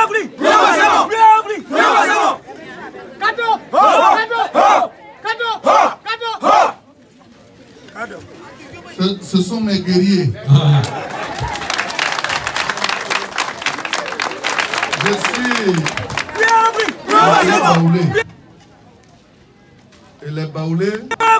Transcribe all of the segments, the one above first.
Ce sont mes guerriers. Je suis baoulé. Et les baoulés,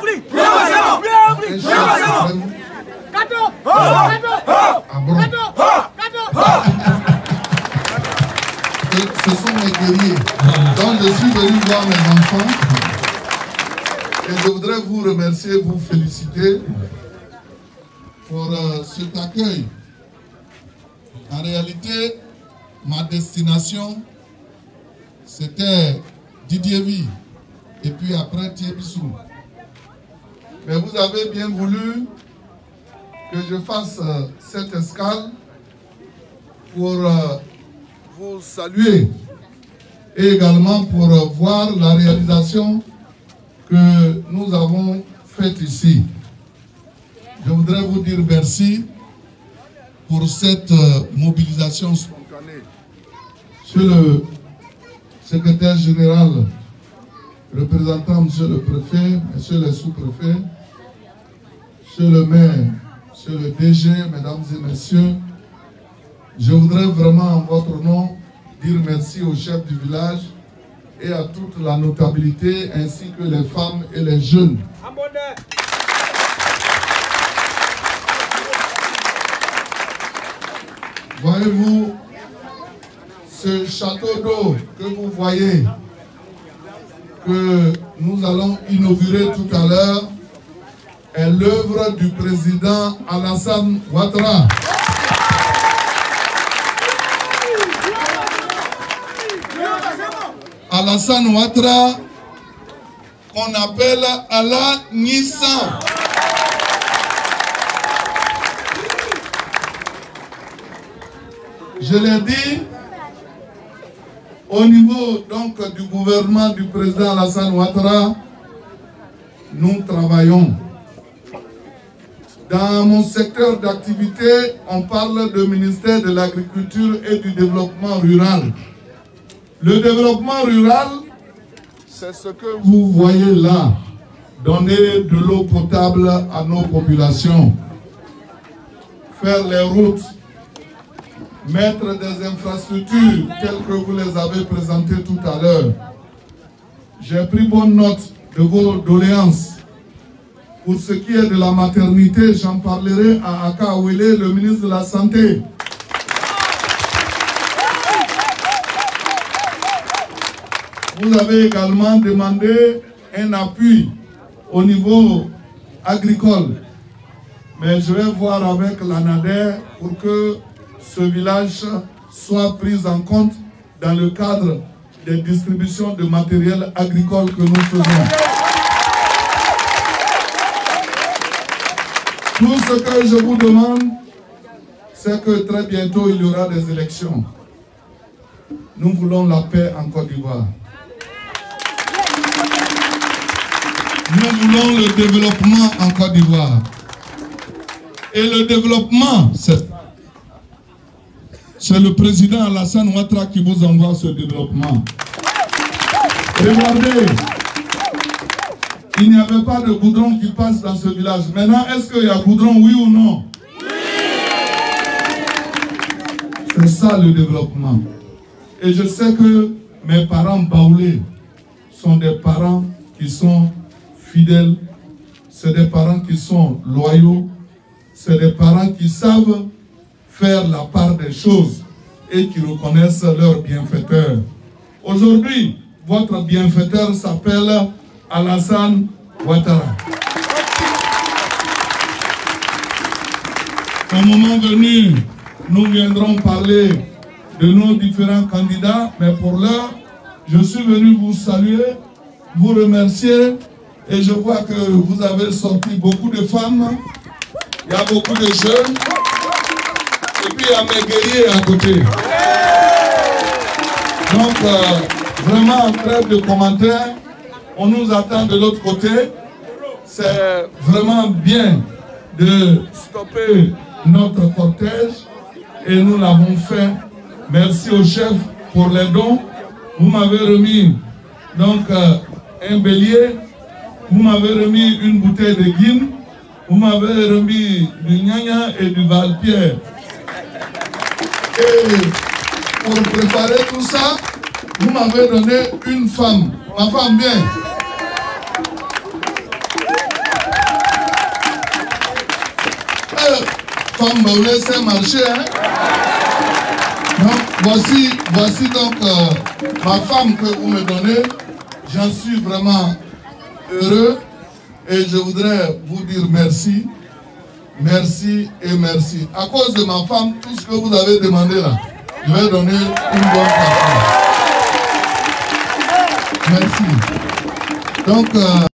ce sont mes guerriers. Donc je suis venu voir mes enfants. Et je voudrais vous remercier, vous féliciter pour cet accueil. En réalité, ma destination, c'était Didiévi et puis après Thiébissou. Mais vous avez bien voulu que je fasse cette escale pour vous saluer et également pour voir la réalisation que nous avons faite ici. Je voudrais vous dire merci pour cette mobilisation spontanée. Monsieur le secrétaire général, représentant monsieur le préfet, monsieur le sous-préfet, monsieur le maire, monsieur le DG, mesdames et messieurs, je voudrais vraiment en votre nom dire merci au chef du village et à toute la notabilité ainsi que les femmes et les jeunes. Voyez-vous, ce château d'eau que vous voyez, que nous allons inaugurer tout à l'heure, est l'œuvre du président Alassane Ouattara. Alassane Ouattara, qu'on appelle Ala Nissan. Je l'ai dit, au niveau donc du gouvernement du président Alassane Ouattara, nous travaillons. Dans mon secteur d'activité, on parle du ministère de l'Agriculture et du Développement rural. Le développement rural, c'est ce que vous voyez là, donner de l'eau potable à nos populations, faire les routes, mettre des infrastructures telles que vous les avez présentées tout à l'heure. J'ai pris bonne note de vos doléances. Pour ce qui est de la maternité, j'en parlerai à Aka Ouele, le ministre de la Santé. Vous avez également demandé un appui au niveau agricole. Mais je vais voir avec l'ANADER pour que ce village soit pris en compte dans le cadre des distributions de matériel agricole que nous faisons. Tout ce que je vous demande, c'est que très bientôt il y aura des élections. Nous voulons la paix en Côte d'Ivoire. Nous voulons le développement en Côte d'Ivoire. Et le développement, c'est le président Alassane Ouattara qui vous envoie ce développement. Regardez, il n'y avait pas de goudron qui passe dans ce village. Maintenant, est-ce qu'il y a goudron, oui ou non? C'est ça le développement. Et je sais que mes parents baoulés sont des parents qui sont fidèles, c'est des parents qui sont loyaux, c'est des parents qui savent faire la part des choses et qui reconnaissent leur bienfaiteur. Aujourd'hui, votre bienfaiteur s'appelle Alassane Ouattara. Au moment venu, nous viendrons parler de nos différents candidats, mais pour l'heure, je suis venu vous saluer, vous remercier, et je vois que vous avez sorti beaucoup de femmes, il y a beaucoup de jeunes, et puis il y a mes guerriers à côté. Donc, vraiment, trêve de commentaires, on nous attend de l'autre côté. C'est vraiment bien de stopper notre cortège, et nous l'avons fait. Merci au chef pour les dons. Vous m'avez remis donc un bélier. Vous m'avez remis une bouteille de guine. Vous m'avez remis du Nyanya et du Valpierre. Et pour préparer tout ça, vous m'avez donné une femme. Ma femme, bien. Femme, vous laissez marcher. Hein? Donc, voici donc ma femme que vous me donnez. J'en suis vraiment heureux. Et je voudrais vous dire merci. Merci et merci. À cause de ma femme, tout ce que vous avez demandé là, je vais donner une bonne partie. Merci. Donc,